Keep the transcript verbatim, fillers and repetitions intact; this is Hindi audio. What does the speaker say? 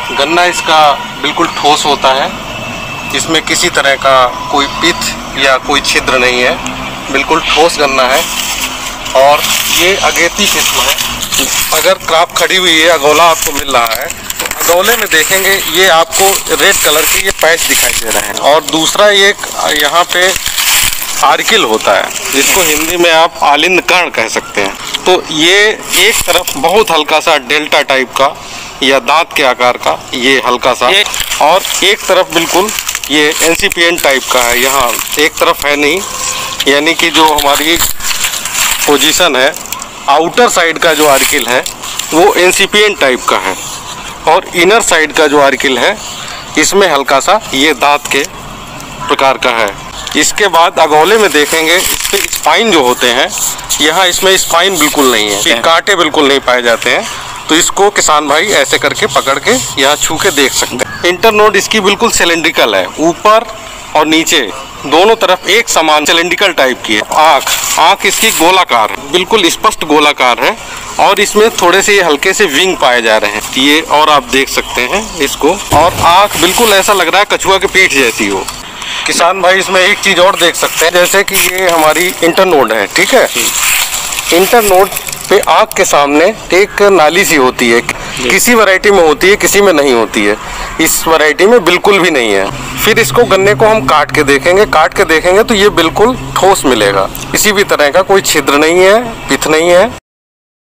गन्ना इसका बिल्कुल ठोस होता है, इसमें किसी तरह का कोई पिथ या कोई छिद्र नहीं है, बिल्कुल ठोस गन्ना है। और ये अगेती किस्म है। अगर क्रॉप खड़ी हुई है, अगोला आपको मिल रहा है, तो अगोले में देखेंगे ये आपको रेड कलर के ये पैच दिखाई दे रहे हैं। और दूसरा ये यहाँ पे आर्किल होता है, जिसको हिंदी में आप आलिंद कर्ण कह सकते हैं। तो ये एक तरफ बहुत हल्का सा डेल्टा टाइप का या दांत के आकार का ये हल्का सा, और एक तरफ बिल्कुल ये एनसीपीएन टाइप का है। यहाँ एक तरफ है नहीं, यानी कि जो हमारी पोजीशन है, आउटर साइड का जो आर्किल है वो एनसीपीएन टाइप का है, और इनर साइड का जो आर्किल है इसमें हल्का सा ये दांत के प्रकार का है। इसके बाद अगोले में देखेंगे इस पे स्पाइन जो होते हैं, यहाँ इसमें स्पाइन बिल्कुल नहीं है, कांटे बिल्कुल नहीं पाए जाते हैं। तो इसको किसान भाई ऐसे करके पकड़ के यहाँ छू के देख सकते हैं। इंटरनोड इसकी बिल्कुल सिलेंड्रिकल है, ऊपर और नीचे दोनों तरफ एक समान सिलेंड्रिकल टाइप की है। आँख आँख इसकी गोलाकार है, बिल्कुल स्पष्ट गोलाकार है, और इसमें थोड़े से हल्के से विंग पाए जा रहे हैं ये, और आप देख सकते हैं इसको। और आँख बिल्कुल ऐसा लग रहा है कछुआ की पीठ जैसी हो। किसान भाई इसमें एक चीज़ और देख सकते हैं, जैसे कि ये हमारी इंटरनोड है, ठीक है। इंटरनोड पे आँख के सामने एक नाली सी होती है, किसी वैरायटी में होती है, किसी में नहीं होती है। इस वैरायटी में बिल्कुल भी नहीं है। फिर इसको गन्ने को हम काट के देखेंगे, काट के देखेंगे तो ये बिल्कुल ठोस मिलेगा, किसी भी तरह का कोई छिद्र नहीं है, पिथ नहीं है।